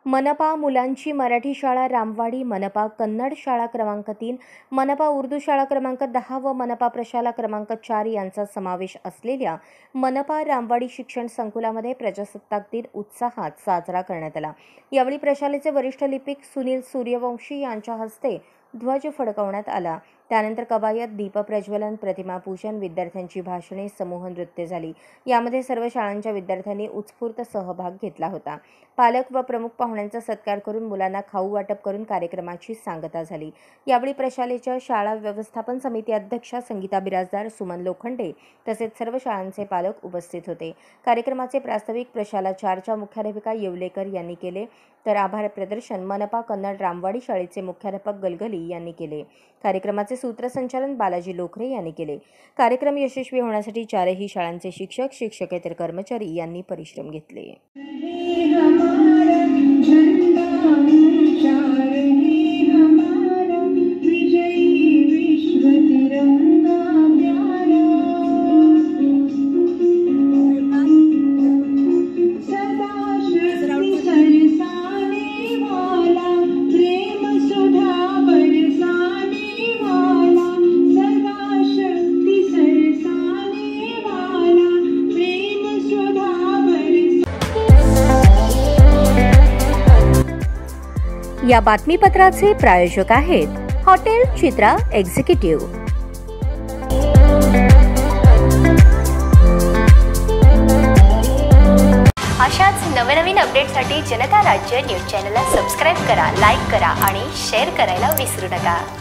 मनपा मुलांची मराठी शाळा रामवाडी, मनपा कन्नड शाळा क्रमांक 3, मनपा उर्दू शाळा क्रमांक 10 व मनपा प्रशाला क्रमांक 4 यांचा समावेश असलेल्या मनपा रामवाडी शिक्षण संकुलामध्ये प्रजासत्ताक दिन उत्साहात साजरा करण्यात आला। यावेळी प्रशालेचे वरिष्ठ लिपिक सुनील सूर्यवंशी यांच्या हस्ते ध्वज फडकवण्यात आला। त्यानंतर कवायत, दीपप्रज्वलन, प्रतिमा पूजन, विद्यार्थ्यांची भाषणे, समूह नृत्य झाली। यामध्ये सर्व शाळांच्या विद्यार्थ्यांनी उत्स्फूर्त सहभाग घेतला होता। पालक व प्रमुख पाहुण्यांचा सत्कार करून मुलांना खाऊ वाटप करून कार्यक्रमाची सांगता झाली। यावेळी प्रशालेच्या शाळा व्यवस्थापन समिती अध्यक्षा संगीता बिराजदार, सुमन लोखंडे तसेच सर्व शाळांचे पालक उपस्थित होते। कार्यक्रमाचे प्रास्ताविक प्रशाला 4च्या मुख्याध्यापिका येवलेकर यांनी केले, तर आभार प्रदर्शन मनपा कन्नड रामवाडी शाळेचे मुख्याध्यापक गलगली यांनी केले। कार्यक्रमाचे सूत्रसंचालन बालाजी लोखरे यांनी केले। कार्यक्रम यशस्वी होण्यासाठी चारही शाळांचे शिक्षक, शिक्षकेतर कर्मचारी यांनी परिश्रम घेतले। या बातमीपत्राचे प्रायोजक आहेत हॉटेल चित्रा एक्झिक्युटिव्ह। अशाच नवनवीन अपडेटसाठी जनता राज्य न्यूज चॅनलला सबस्क्राईब करा, लाईक करा आणि शेअर करायला विसरू नका।